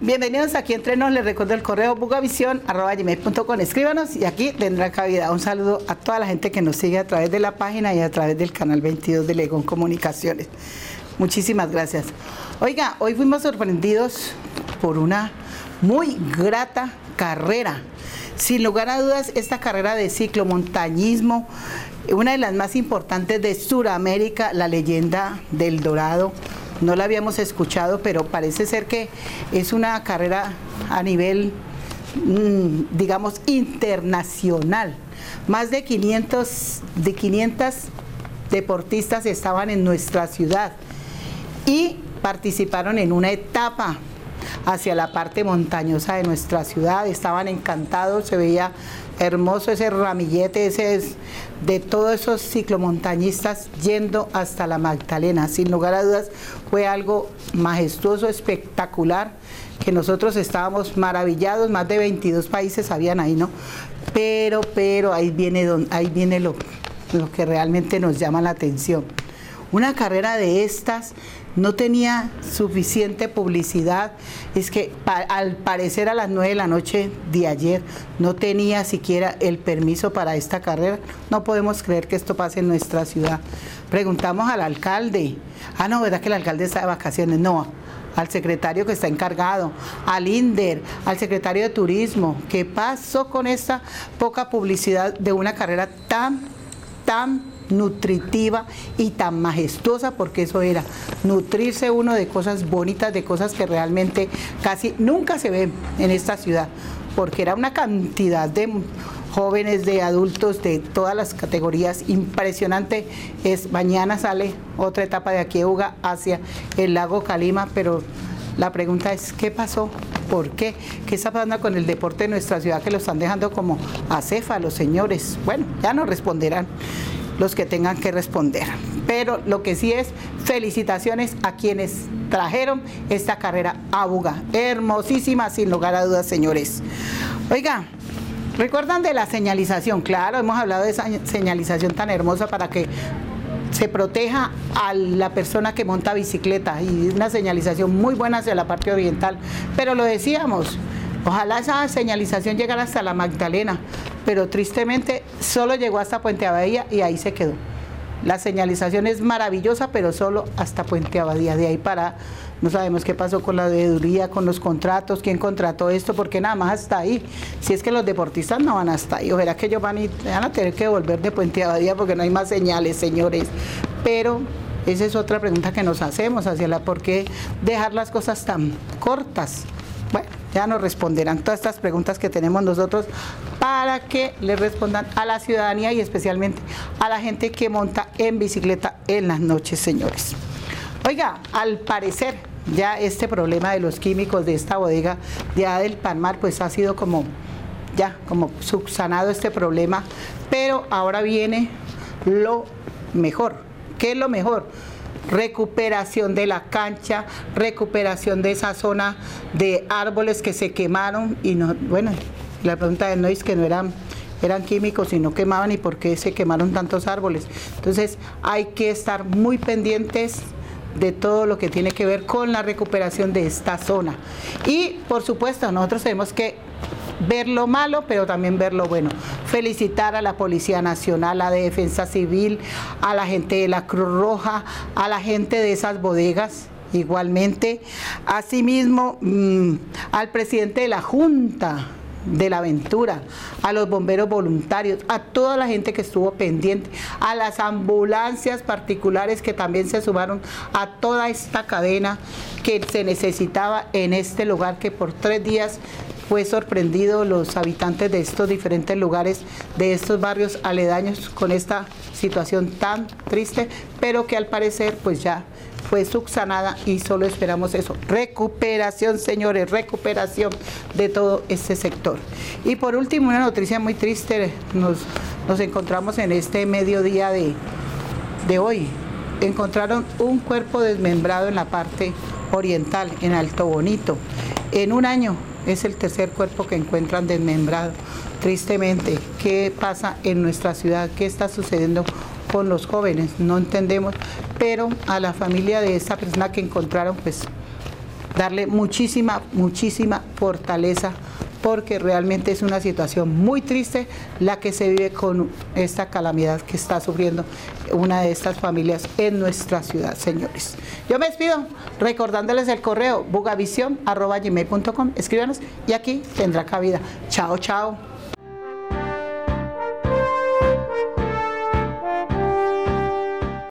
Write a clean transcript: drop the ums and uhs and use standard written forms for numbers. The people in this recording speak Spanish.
Bienvenidos aquí Entre Nos. Les recuerdo el correo bugavision@gmail.com. Escríbanos y aquí tendrá cabida. Un saludo a toda la gente que nos sigue a través de la página y a través del canal 22 de Legón Comunicaciones. Muchísimas gracias. Oiga, hoy fuimos sorprendidos por una muy grata carrera. Sin lugar a dudas, esta carrera de ciclomontañismo, una de las más importantes de Sudamérica, la leyenda del Dorado. No la habíamos escuchado, pero parece ser que es una carrera a nivel, digamos, internacional. Más de 500 deportistas estaban en nuestra ciudad y participaron en una etapa hacia la parte montañosa de nuestra ciudad. Estaban encantados, se veía hermoso ese ramillete de todos esos ciclomontañistas yendo hasta la Magdalena. Sin lugar a dudas fue algo majestuoso, espectacular, que nosotros estábamos maravillados. Más de 22 países habían ahí, ¿no? Pero ahí viene lo que realmente nos llama la atención. Una carrera de estas no tenía suficiente publicidad. Es que al parecer a las 9 de la noche de ayer no tenía siquiera el permiso para esta carrera. No podemos creer que esto pase en nuestra ciudad. Preguntamos al alcalde. No, ¿verdad que el alcalde está de vacaciones? No, al secretario que está encargado, al INDER, al secretario de Turismo. ¿Qué pasó con esta poca publicidad de una carrera tan nutritiva y tan majestuosa? Porque eso era nutrirse uno de cosas bonitas, de cosas que realmente casi nunca se ven en esta ciudad, porque era una cantidad de jóvenes, de adultos, de todas las categorías, impresionante. Mañana sale otra etapa de aquí de Buga hacia el lago Calima, pero la pregunta es, ¿qué pasó? ¿Por qué? ¿Qué está pasando con el deporte de nuestra ciudad, que lo están dejando como acéfalos, señores? Bueno, ya nos responderán los que tengan que responder. Pero lo que sí es, felicitaciones a quienes trajeron esta carrera a Buga. Hermosísima, sin lugar a dudas, señores. Oiga, ¿recuerdan de la señalización? Claro, hemos hablado de esa señalización tan hermosa para que se proteja a la persona que monta bicicleta, y una señalización muy buena hacia la parte oriental. Pero lo decíamos, ojalá esa señalización llegara hasta la Magdalena, pero tristemente solo llegó hasta Puente Abadía y ahí se quedó. La señalización es maravillosa, pero solo hasta Puente Abadía. De ahí para, no sabemos qué pasó con la veeduría, con los contratos, quién contrató esto, porque nada más hasta ahí. Si es que los deportistas no van hasta ahí, ojalá que ellos van a tener que volver de Puente Abadía porque no hay más señales, señores. Pero esa es otra pregunta que nos hacemos ¿por qué dejar las cosas tan cortas? Bueno, ya nos responderán todas estas preguntas que tenemos nosotros para que le respondan a la ciudadanía y especialmente a la gente que monta en bicicleta en las noches, señores. Oiga, al parecer ya este problema de los químicos de esta bodega de del Palmar pues ha sido como subsanado este problema, pero ahora viene lo mejor. ¿Qué es lo mejor? Recuperación de la cancha, recuperación de esa zona de árboles que se quemaron y no, bueno, la pregunta no es que no eran químicos y no quemaban, y por qué se quemaron tantos árboles. Entonces hay que estar muy pendientes de todo lo que tiene que ver con la recuperación de esta zona. Y por supuesto nosotros tenemos que ver lo malo, pero también ver lo bueno. Felicitar a la Policía Nacional, a la Defensa Civil, a la gente de la Cruz Roja, a la gente de esas bodegas, igualmente. Asimismo, al presidente de la Junta de la Aventura, a los bomberos voluntarios, a toda la gente que estuvo pendiente, a las ambulancias particulares que también se sumaron a toda esta cadena que se necesitaba en este lugar, que por 3 días fue sorprendido los habitantes de estos diferentes lugares, de estos barrios aledaños, con esta situación tan triste, pero que al parecer pues ya fue subsanada y solo esperamos eso, recuperación, señores, recuperación de todo este sector. Y por último, una noticia muy triste, nos encontramos en este mediodía de hoy. Encontraron un cuerpo desmembrado en la parte oriental, en Alto Bonito. En un año es el tercer cuerpo que encuentran desmembrado. Tristemente, ¿qué pasa en nuestra ciudad? ¿Qué está sucediendo con los jóvenes? No entendemos, pero a la familia de esta persona que encontraron, pues darle muchísima fortaleza, porque realmente es una situación muy triste la que se vive con esta calamidad que está sufriendo una de estas familias en nuestra ciudad, señores. Yo me despido recordándoles el correo bugavision@gmail.com. Escríbanos y aquí tendrá cabida. Chao, chao.